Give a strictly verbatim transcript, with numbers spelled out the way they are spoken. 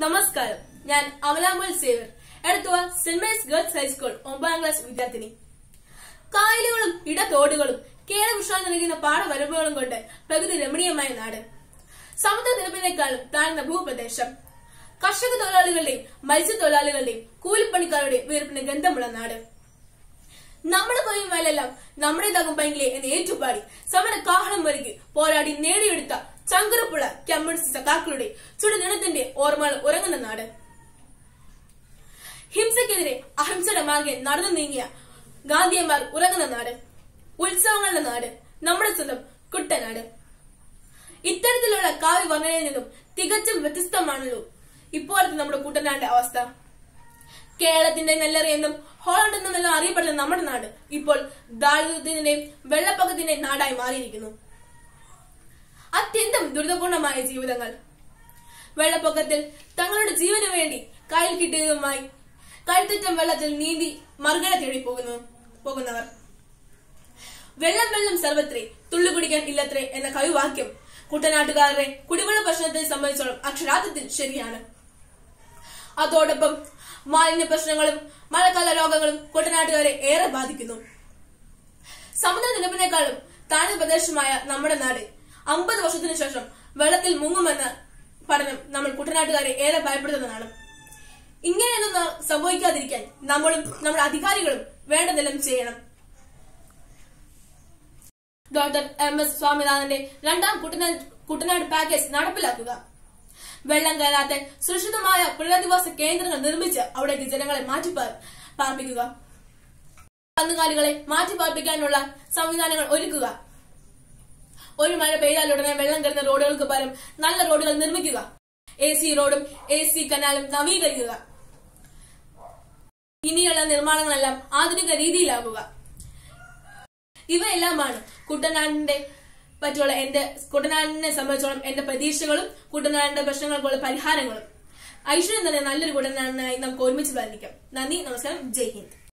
നമസ്കാരം, ഞാൻ അമലാമൽ സേവർ, Edathua saint Mary's girls high school ഒമ്പതാം ക്ലാസ് വിദ്യാർത്ഥിനി. കായലുകളും ഇടത്തോടുകളും കേരവിശ്വാസം നൽകുന്ന പാടവരമ്പുകളും കൊണ്ട് പ്രകൃതി രമണീയമായ നാട്. സമുദ്രനിരപ്പിനേക്കാളും താഴ്ന്ന ഭൂപ്രദേശം. കർഷക തൊഴിലാളികളുടെയും മത്സ്യത്തൊഴിലാളികളുടെയും കൂലിപ്പണിക്കാരുടെയും വീർപ്പിന് ഗന്ധമുള്ള നാട്. നമ്മുടെ കൊയ്യും വയലെല്ലാം നമ്മുടേതാകും എന്ന് ഏറ്റുപാടി സമര കാഹളം ഒരുക്കി പോരാടി നേടിയെടുത്ത ചങ്കുറപ്പുള്ള കമ്മ്യൂണിസ്റ്റ് സഖാക്കളുടെ ചുടുനിണത്തിന്റെ ഓർമ്മകൾ ഉറങ്ങുന്ന നാട്. ഹിംസയ്ക്കെതിരെ അഹിംസയുടെ മാർഗം നടന്നു നീങ്ങിയ ഗാന്ധിയന്മാർ ഉറങ്ങുന്ന നാട്. ഉത്സവങ്ങളുടെ നാട്, നമ്മുടെ സ്വന്തം കുട്ടനാട്. ഇത്തരത്തിലുള്ള കാവ്യ വർണ്ണനയിൽ നിന്നും തികച്ചും വ്യത്യസ്തമാണല്ലോ ഇപ്പോഴത്തെ നമ്മുടെ കുട്ടനാടിന്റെ അവസ്ഥ. കേരളത്തിന്റെ നെല്ലറി എന്നും ഹോളണ്ട് എന്നെല്ലാം അറിയപ്പെടുന്ന നമ്മുടെ നാട് ഇപ്പോൾ ദാരിദ്ര്യത്തിന്റെയും വെള്ളപ്പൊക്കത്തിന്റെയും നാടായി മാറിയിരിക്കുന്നു. അത്യന്തം ദുരിതപൂർണമായ ജീവിതങ്ങൾ. വെള്ളപ്പൊക്കത്തിൽ തങ്ങളുടെ ജീവന് വേണ്ടി കയ്യിൽ കിട്ടിയതുമായി കഴുത്തറ്റം വെള്ളത്തിൽ നീന്തി മറുകര തേടി പോകുന്നു പോകുന്നവർ. വെള്ളം വെള്ളം സർവത്രേ, തുള്ളുകുടിക്കാൻ ഇല്ലത്രേ എന്ന കവിവാക്യം കുട്ടനാട്ടുകാരുടെ കുടിവെള്ള പ്രശ്നത്തെ സംബന്ധിച്ചോളം അക്ഷരാർത്ഥത്തിൽ ശരിയാണ്. അതോടൊപ്പം മാലിന്യ പ്രശ്നങ്ങളും മഴക്കാല രോഗങ്ങളും കുട്ടനാട്ടുകാരെ ഏറെ ബാധിക്കുന്നു. സമുദ്രനിരപ്പിനേക്കാളും താഴ്ന്ന പ്രദേശമായ നമ്മുടെ നാട് അമ്പത് വർഷത്തിനു ശേഷം വെള്ളത്തിൽ മുങ്ങുമെന്ന പഠനം നമ്മൾ കുട്ടനാട്ടുകാരെ ഏറെ ഭയപ്പെടുത്തുന്നതാണ്. ഇങ്ങനെയൊന്നും സംഭവിക്കാതിരിക്കാൻ നമ്മളും നമ്മുടെ അധികാരികളും വേണ്ടതെല്ലാം ചെയ്യണം. ഡോക്ടർ എം എസ് സ്വാമിനാഥന്റെ രണ്ടാം കുട്ടനാട് കുട്ടനാട് പാക്കേജ് നടപ്പിലാക്കുക. വെള്ളം കയറാത്ത സുരക്ഷിതമായ പുനരധിവാസ കേന്ദ്രങ്ങൾ നിർമ്മിച്ച് അവിടേക്ക് ജനങ്ങളെ മാറ്റി പാർപ്പിക്കുക. കന്നുകാലികളെ മാറ്റി പാർപ്പിക്കാനുള്ള സംവിധാനങ്ങൾ ഒരുക്കുക. ഒരു മഴ പെയ്താലുടനെ വെള്ളം കയറുന്ന റോഡുകൾക്ക് പകരം നല്ല റോഡുകൾ നിർമ്മിക്കുക. എ സി റോഡും എ സി കനാലും നവീകരിക്കുക. ഇനിയുള്ള നിർമ്മാണങ്ങളെല്ലാം ആധുനിക രീതിയിലാകുക. ഇവയെല്ലാമാണ് കുട്ടനാടിന്റെ പറ്റിയുള്ള എന്റെ കുട്ടനാടിനെ സംബന്ധിച്ചോളം എന്റെ പ്രതീക്ഷകളും കുട്ടനാടിന്റെ പ്രശ്നങ്ങൾക്കുള്ള പരിഹാരങ്ങളും. ഐശ്വര്യം തന്നെ നല്ലൊരു കുട്ടനാടിനായി നമുക്ക് ഒരുമിച്ച് പാലിക്കാം. നന്ദി, നമസ്കാരം, ജയ് ഹിന്ദ്.